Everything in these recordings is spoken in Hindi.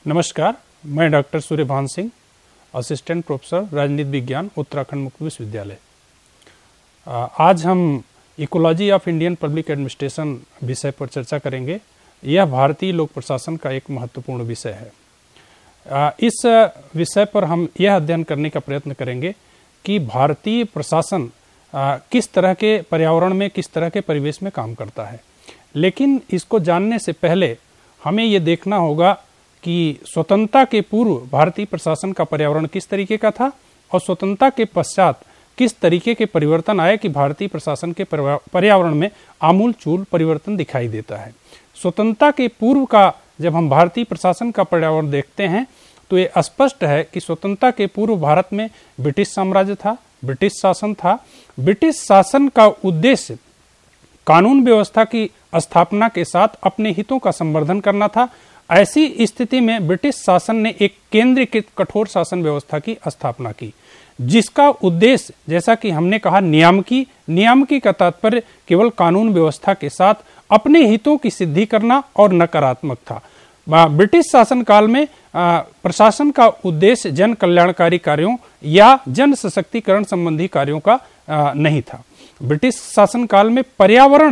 नमस्कार, मैं doctor Suryabhan Singh, assistant professor राजनीति विज्ञान, उत्तराखंड मुक्त विश्वविद्यालय। आज हम ecology of Indian public administration विषय पर चर्चा करेंगे। यह भारतीय लोक प्रशासन का एक महत्वपूर्ण विषय है। इस विषय पर हम यह अध्ययन करने का प्रयत्न करेंगे कि भारतीय प्रशासन किस तरह के पर्यावरण में, किस तरह के परिवेश में काम करता है। लेकिन इसको जानने से पहले हमें ये देखना होगा कि स्वतंत्रता के पूर्व भारतीय प्रशासन का पर्यावरण किस तरीके का था और स्वतंत्रता के पश्चात किस तरीके के परिवर्तन आए कि भारतीय प्रशासन के पर्यावरण में आमूल-चूल परिवर्तन दिखाई देता है। स्वतंत्रता के पूर्व का जब हम भारतीय प्रशासन का पर्यावरण देखते हैं तो ये स्पष्ट है कि स्वतंत्रता के पूर्व भारत में ब्रिटिश साम्राज्य था, ब्रिटिश शासन था। ब्रिटिश शासन का उद्देश्य कानून व्यवस्था की स्थापना के साथ अपने हितों का संवर्धन करना था। ऐसी स्थिति में ब्रिटिश शासन ने एक केंद्रीकृत कठोर शासन व्यवस्था की स्थापना की, जिसका उद्देश्य, जैसा कि हमने कहा, नियामकी का तात्पर्य केवल कानून व्यवस्था के साथ अपने हितों की सिद्धि करना और नकारात्मक था। ब्रिटिश शासन काल में प्रशासन का उद्देश्य जन कल्याणकारी कार्यों या जन सशक्तिकरण संबंधी कार्यों का नहीं था। ब्रिटिश शासन काल में पर्यावरण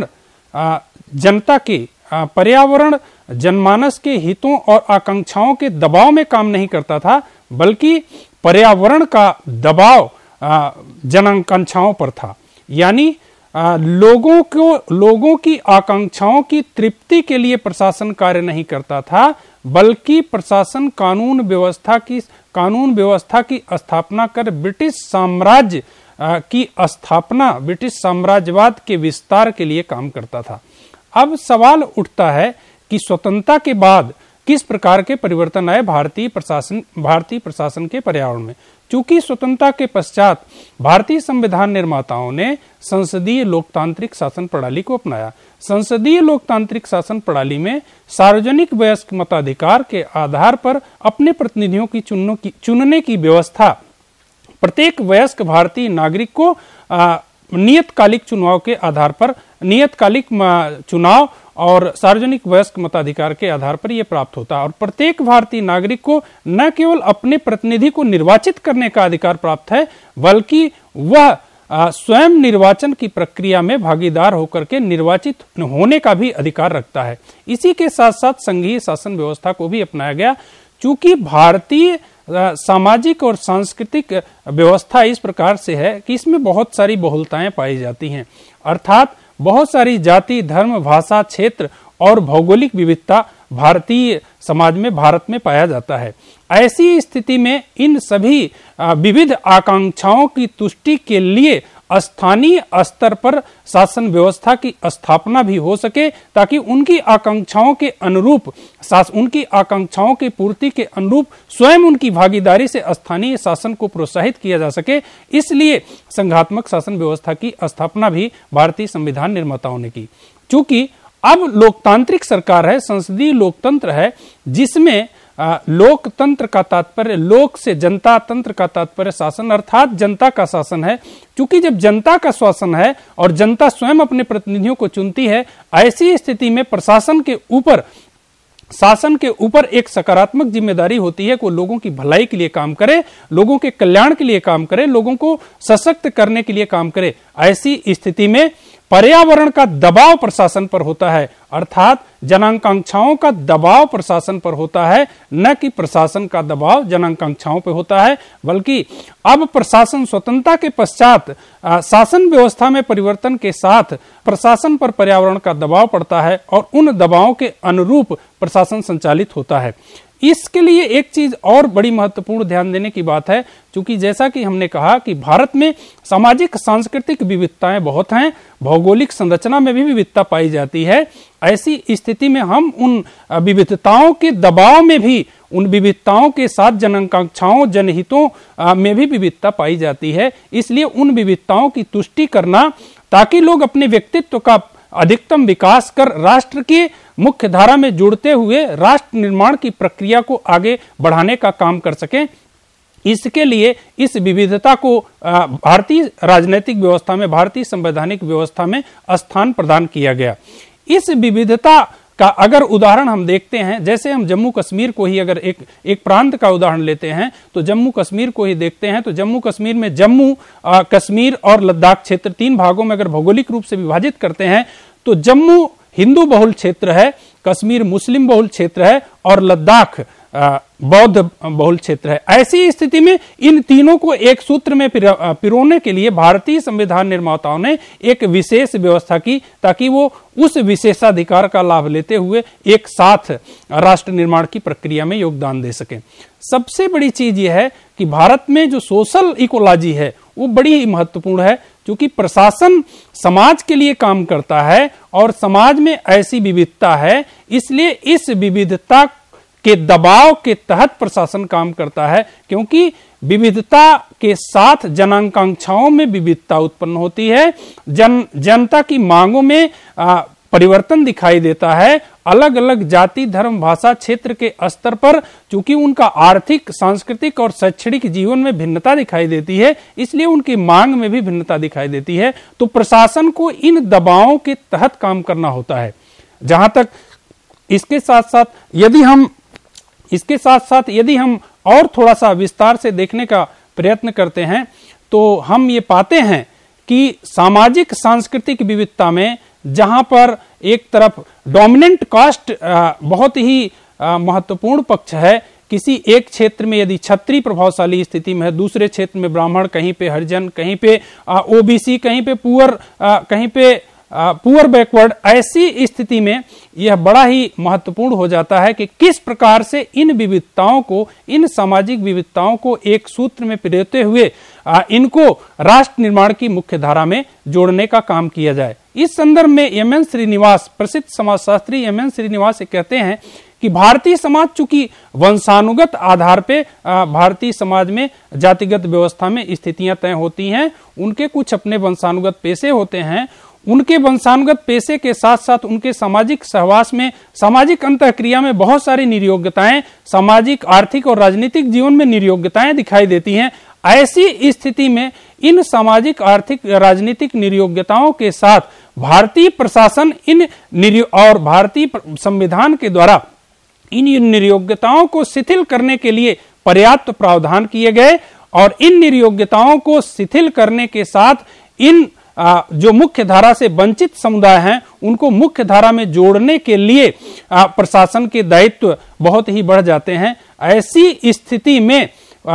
जनमानस के हितों और आकांक्षाओं के दबाव में काम नहीं करता था, बल्कि पर्यावरण का दबाव जनाकांक्षाओं पर था। यानी लोगों की आकांक्षाओं की तृप्ति के लिए प्रशासन कार्य नहीं करता था, बल्कि प्रशासन कानून व्यवस्था की स्थापना कर ब्रिटिश साम्राज्य की स्थापना, ब्रिटिश साम्राज्यवाद के विस्तार के लिए काम करता था। अब सवाल उठता है कि स्वतंत्रता के बाद किस प्रकार के परिवर्तन आए भारतीय प्रशासन के पर्यावरण में। चूंकि स्वतंत्रता के पश्चात भारतीय संविधान निर्माताओं ने संसदीय लोकतांत्रिक शासन प्रणाली को अपनाया। संसदीय लोकतांत्रिक शासन प्रणाली में सार्वजनिक वयस्क मताधिकार के आधार पर अपने प्रतिनिधियों की चुनने की व्यवस्था प्रत्येक वयस्क भारतीय नागरिक को नियतकालिक चुनाव के आधार पर, नियतकालिक चुनाव और सार्वजनिक वयस्क मताधिकार के आधार पर यह प्राप्त होता है। और प्रत्येक भारतीय नागरिक को न केवल अपने प्रतिनिधि को निर्वाचित करने का अधिकार प्राप्त है, बल्कि वह स्वयं निर्वाचन की प्रक्रिया में भागीदार होकर के निर्वाचित होने का भी अधिकार रखता है। इसी के साथ साथ संघीय शासन व्यवस्था को भी अपनाया गया। चूंकि भारतीय सामाजिक और सांस्कृतिक व्यवस्था इस प्रकार से है कि इसमें बहुत सारी बहुलताएं पाई जाती हैं, अर्थात बहुत सारी जाति, धर्म, भाषा, क्षेत्र और भौगोलिक विविधता भारतीय समाज में, भारत में पाया जाता है। ऐसी स्थिति में इन सभी विविध आकांक्षाओं की तुष्टि के लिए स्थानीय स्तर पर शासन व्यवस्था की स्थापना भी हो सके, ताकि उनकी आकांक्षाओं की पूर्ति के अनुरूप स्वयं उनकी भागीदारी से स्थानीय शासन को प्रोत्साहित किया जा सके। इसलिए संघात्मक शासन व्यवस्था की स्थापना भी भारतीय संविधान निर्माताओं ने की। चूंकि अब लोकतांत्रिक सरकार है, संसदीय लोकतंत्र है, जिसमें लोकतंत्र का तात्पर्य लोक से जनता, तंत्र का तात्पर्य शासन अर्थात जनता का शासन है। क्योंकि जब जनता का शासन है और जनता स्वयं अपने प्रतिनिधियों को चुनती है, ऐसी स्थिति में शासन के ऊपर एक सकारात्मक जिम्मेदारी होती है कि वो लोगों की भलाई के लिए काम करे, लोगों के कल्याण के लिए काम करे, लोगों को सशक्त करने के लिए काम करे। ऐसी स्थिति में पर्यावरण का दबाव प्रशासन पर होता है, अर्थात जनाकांक्षाओं का दबाव प्रशासन पर होता है, न कि प्रशासन का दबाव जनाकांक्षाओं पर होता है। बल्कि अब प्रशासन स्वतंत्रता के पश्चात शासन व्यवस्था में परिवर्तन के साथ प्रशासन पर पर्यावरण का दबाव पड़ता है और उन दबावों के अनुरूप प्रशासन संचालित होता है। इसके लिए एक चीज और बड़ी महत्वपूर्ण ध्यान देने की बात है, क्योंकि जैसा कि हमने कहा कि भारत में सामाजिक सांस्कृतिक विविधताएं बहुत हैं, भौगोलिक संरचना में भी विविधता पाई जाती है। ऐसी स्थिति में हम उन विविधताओं के दबाव में भी, उन विविधताओं के साथ जनाकांक्षाओं, जनहितों में भी विविधता पाई जाती है। इसलिए उन विविधताओं की तुष्टि करना, ताकि लोग अपने व्यक्तित्व का अधिकतम विकास कर राष्ट्र की मुख्य धारा में जुड़ते हुए राष्ट्र निर्माण की प्रक्रिया को आगे बढ़ाने का काम कर सकें, इसके लिए इस विविधता को भारतीय राजनीतिक व्यवस्था में, भारतीय संवैधानिक व्यवस्था में स्थान प्रदान किया गया। इस विविधता का अगर उदाहरण हम देखते हैं, जैसे हम जम्मू कश्मीर को ही अगर एक प्रांत का उदाहरण लेते हैं तो जम्मू कश्मीर को ही देखते हैं, तो जम्मू कश्मीर में जम्मू, कश्मीर और लद्दाख क्षेत्र 3 भागों में अगर भौगोलिक रूप से विभाजित करते हैं तो जम्मू हिंदू बहुल क्षेत्र है, कश्मीर मुस्लिम बहुल क्षेत्र है और लद्दाख बौद्ध बहुल क्षेत्र है। ऐसी स्थिति में इन तीनों को एक सूत्र में पिरोने के लिए भारतीय संविधान निर्माताओं ने एक विशेष व्यवस्था की ताकि वो उस विशेषाधिकार का लाभ लेते हुए एक साथ राष्ट्र निर्माण की प्रक्रिया में योगदान दे सकें। सबसे बड़ी चीज यह है कि भारत में जो सोशल इकोलॉजी है वो बड़ी ही महत्वपूर्ण है, क्योंकि प्रशासन समाज के लिए काम करता है और समाज में ऐसी विविधता है, इसलिए इस विविधता के दबाव के तहत प्रशासन काम करता है। क्योंकि विविधता के साथ जनाकांक्षाओं में विविधता उत्पन्न होती है, जनता की मांगों में परिवर्तन दिखाई देता है। अलग अलग जाति, धर्म, भाषा, क्षेत्र के स्तर पर चूंकि उनका आर्थिक, सांस्कृतिक और शैक्षणिक जीवन में भिन्नता दिखाई देती है, इसलिए उनकी मांग में भी भिन्नता दिखाई देती है। तो प्रशासन को इन दबावों के तहत काम करना होता है। जहां तक इसके साथ साथ यदि हम और थोड़ा सा विस्तार से देखने का प्रयत्न करते हैं तो हम ये पाते हैं कि सामाजिक सांस्कृतिक विविधता में जहां पर एक तरफ डोमिनेंट कास्ट बहुत ही महत्वपूर्ण पक्ष है, किसी एक क्षेत्र में यदि क्षत्रिय प्रभावशाली स्थिति में है, दूसरे क्षेत्र में ब्राह्मण, कहीं पे हरिजन, कहीं पे ओबीसी, कहीं पे पुअर बैकवर्ड, ऐसी स्थिति में यह बड़ा ही महत्वपूर्ण हो जाता है कि किस प्रकार से इन विविधताओं को, इन सामाजिक विविधताओं को एक सूत्र में पिरोते हुए इनको राष्ट्र निर्माण की मुख्य धारा में जोड़ने का काम किया जाए। इस संदर्भ में एम.एन. श्रीनिवास, प्रसिद्ध समाजशास्त्री एम.एन. श्रीनिवास कहते हैं कि भारतीय समाज चूंकि वंशानुगत आधार पे भारतीय समाज में जातिगत व्यवस्था में स्थितियां तय होती हैं, उनके कुछ अपने वंशानुगत पेशे होते हैं, उनके वंशानुगत पेशे के साथ साथ उनके सामाजिक सहवास में, सामाजिक अंतःक्रिया में बहुत सारी निर्योग्यताएं, सामाजिक, आर्थिक और राजनीतिक जीवन में निर्योग्यताएं दिखाई देती हैं। ऐसी स्थिति में इन सामाजिक, आर्थिक, राजनीतिक निर्योग्यताओं के साथ भारतीय प्रशासन और भारतीय संविधान के द्वारा इन निर्योग्यताओं को शिथिल करने के लिए पर्याप्त प्रावधान किए गए और इन निर्योग्यताओं को शिथिल करने के साथ इन जो मुख्य धारा से वंचित समुदाय हैं उनको मुख्य धारा में जोड़ने के लिए प्रशासन के दायित्व बहुत ही बढ़ जाते हैं। ऐसी स्थिति में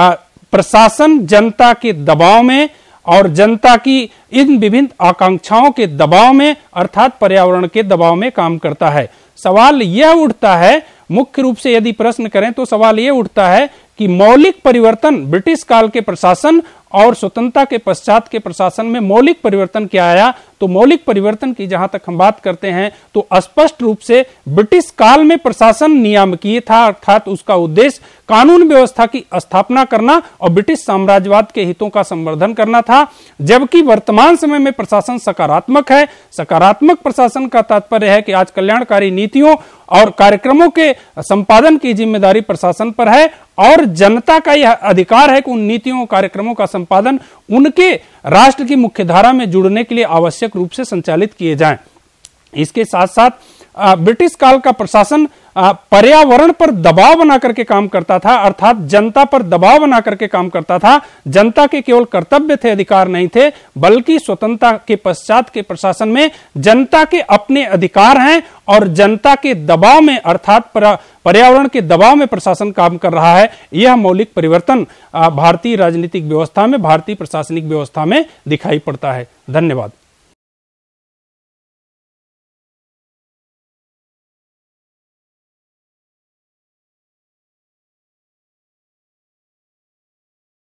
प्रशासन जनता के दबाव में और जनता की इन विभिन्न आकांक्षाओं के दबाव में अर्थात पर्यावरण के दबाव में काम करता है। सवाल यह उठता है, मुख्य रूप से यदि प्रश्न करें तो सवाल यह उठता है कि मौलिक परिवर्तन ब्रिटिश काल के प्रशासन और स्वतंत्रता के पश्चात के प्रशासन में मौलिक परिवर्तन क्या आया। तो मौलिक परिवर्तन की जहां तक हम बात करते हैं तो स्पष्ट रूप से ब्रिटिश काल में प्रशासन नियामकीय था, अर्थात उसका उद्देश्य कानून व्यवस्था की स्थापना करना और ब्रिटिश साम्राज्यवाद के हितों का संवर्धन करना था, जबकि वर्तमान समय में प्रशासन सकारात्मक है। सकारात्मक प्रशासन का तात्पर्य है कि आज कल्याणकारी नीतियों और कार्यक्रमों के संपादन की जिम्मेदारी प्रशासन पर है और जनता का यह अधिकार है कि उन नीतियों कार्यक्रमों का संपादन उनके राष्ट्र की मुख्य धारा में जुड़ने के लिए आवश्यक रूप से संचालित किए जाएं। इसके साथ साथ ब्रिटिश काल का प्रशासन पर्यावरण पर दबाव बना करके काम करता था, अर्थात जनता पर दबाव बना करके काम करता था। जनता के केवल कर्तव्य थे, अधिकार नहीं थे, बल्कि स्वतंत्रता के पश्चात के प्रशासन में जनता के अपने अधिकार हैं और जनता के दबाव में अर्थात पर्यावरण के दबाव में प्रशासन काम कर रहा है। यह मौलिक परिवर्तन भारतीय राजनीतिक व्यवस्था में, भारतीय प्रशासनिक व्यवस्था में दिखाई पड़ता है। धन्यवाद।